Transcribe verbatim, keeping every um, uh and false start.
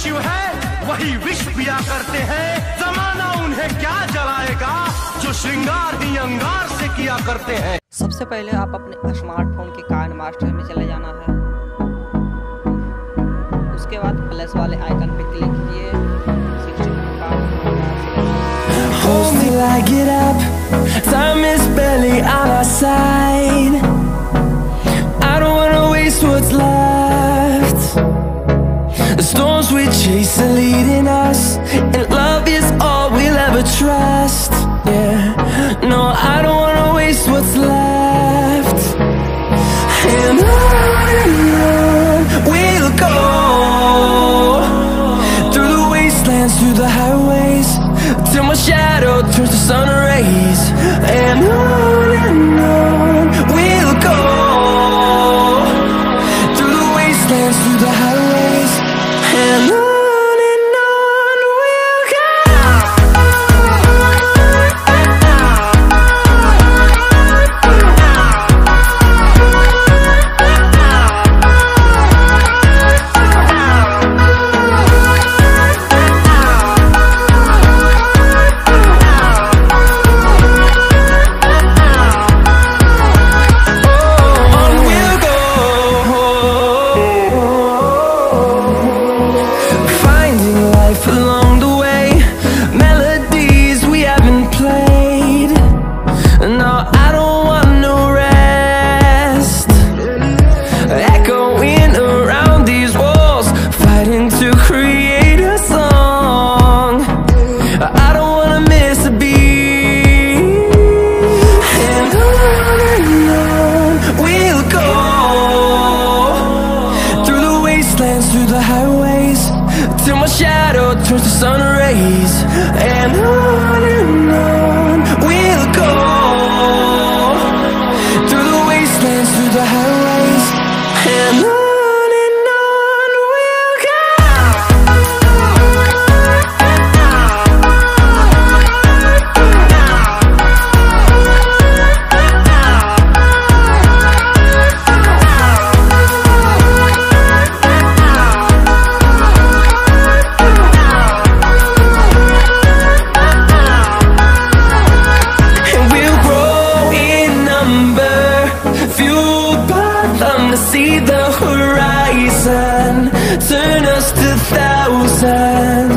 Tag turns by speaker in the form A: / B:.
A: शिव है वही विष पिया करते हैं। जमाना उन्हें क्या जलाएगा जो श्रृंगार ही अंगार से किया करते हैं।
B: सबसे पहले आप अपने स्मार्टफोन के किनेमास्टर में चले जाना है। उसके बाद प्लस वाले आइकन पे क्लिक कीजिए।
C: Hold me like it up, time is barely on our side. I don't wanna waste what's left. The storms we chase are leading us, and love is all we'll ever trust. Yeah, no, I don't wanna waste what's left. And on and on we'll go, through the wastelands, through the highways, till my shadow turns to sun rays. And on and on we'll go, through the wastelands, through the highways, and on. Along the way, melodies we haven't played. No, I don't want no rest. Echoing around these walls, fighting to create a song. I don't wanna miss a beat. And on and on we'll go, through the wastelands, through the highways, till my shadow turns to sun rays. And on and on we'll go, through the wastelands, through the highways, and on. See the horizon, turn us to thousands.